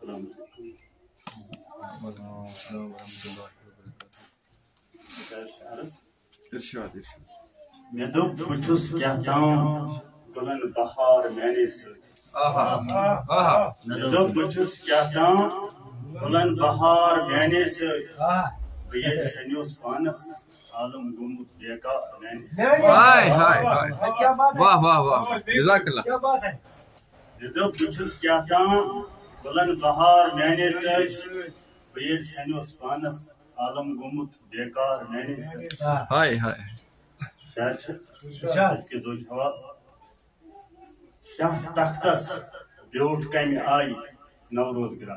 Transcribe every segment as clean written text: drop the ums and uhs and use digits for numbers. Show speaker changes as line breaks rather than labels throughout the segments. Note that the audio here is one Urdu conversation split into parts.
میں دوپ بچھس کیا تام گلن بہار میانے سے میں دوپ بچھس کیا تام گلن بہار میانے سے بیل سنیوس پانس عالم گمت بیکار میانے سے
ہائے ہائے ہائے واہ واہ واہ جزاک اللہ
کیا بات ہے
میں دوپ بچھس کیا تام گلن بہار میانے سے بیل سنیوس پانس عالم گمت بیکار میانے سے
ہائے ہائے
شاید اس کے دو جواب شاہ تختس بیوٹ کمی آئی نوروز گرا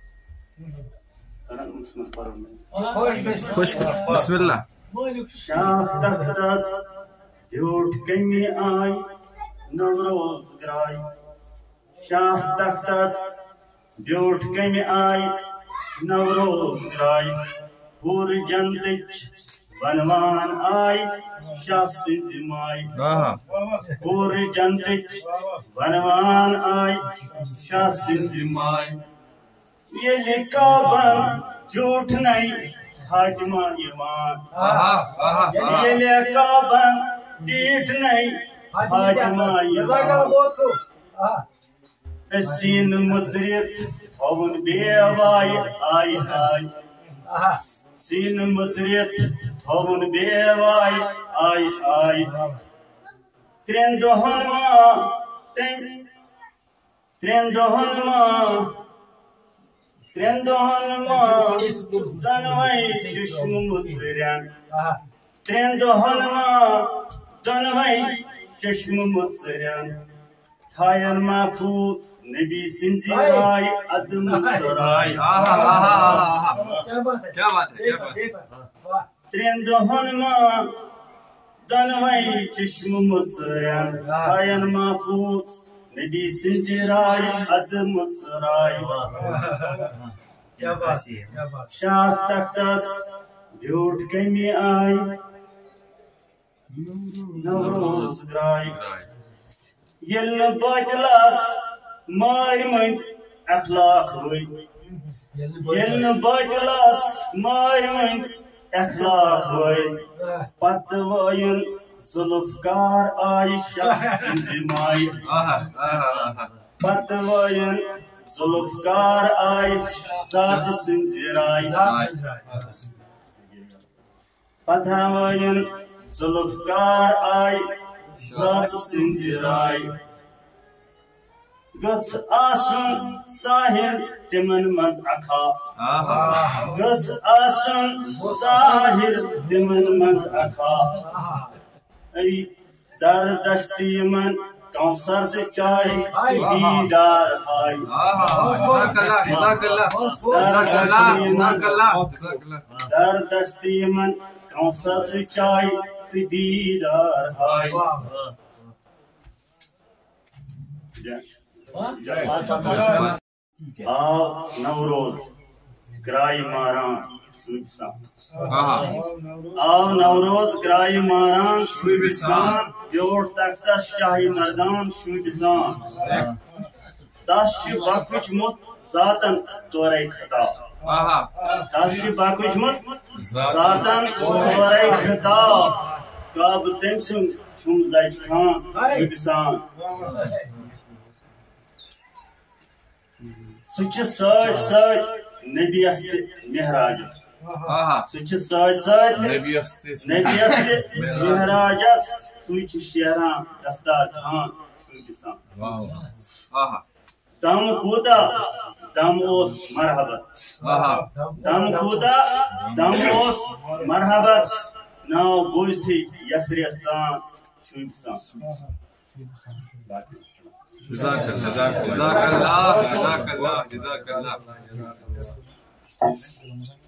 خوش بسم اللہ
شاہ تختس بیوٹ کمی آئی نوروز گرائی شاہ تختس بیوٹ کمی آئی نوروز گرائی پور جنتچ ونوان آئی شاہ سنز مائی پور جنتچ ونوان آئی شاہ سنز مائی یہ لکابن جھوٹ نہیں حاجمہ ایمان یہ لکابن ڈیٹ نہیں حاجمہ ایمان سین مدریت ہون بیوائی آئی آئی سین مدریت ہون بیوائی آئی آئی ترین دہن ماں دنوائی چشم مترین ترین دہن ماں دنوائی چشم مترین تھائن محفوظ نبی سنزی رائی عدم ترائی
کیا بات ہے
ترین دہن ماں دنوائی چشم مترین تھائن محفوظ نبی سنزی رائی عدم ترائی شاہ تختس بیوٹ کمی آئی نوروز گرائی یل باطلاس مار مند اخلاق ہوئی یل باطلاس مار مند اخلاق ہوئی پت وائن ظلفکار آئی شاہ سنز مائی پت وائن ظلفکار آئی ذات سنز رائی پت وائن ظلفکار آئی ذات سنز رائی گچھ آسن ساحل تمن مز اکھا گچھ آسن ساحل تمن مز اکھا ای در دستی من کونسر سے چاہی دیدار آئی
جزاک اللہ
در دستی من کونسر سے چاہی دیدار آئی آو نوروز گرائی ماران شوبسان آو نوروز گرائی ماران شوبسان بیوٹ تختس شاہی مردان شوبسان تاس چھ باکوچ مت ذاتن تورائی خطاب تاس چھ باکوچ مت ذاتن تورائی خطاب کاب تمسن چھم زائچ خان شوبسان سچ سچ سچ نبی است مہراج سچ سچ سچ نبی است مہراج سچ شہران دستار خان شوبسان دم کوتا دم اوس مرحبت دم کوتا دم اوس مرحبت ناو بوجھتی یسریستان شوبسان
جزاک اللہ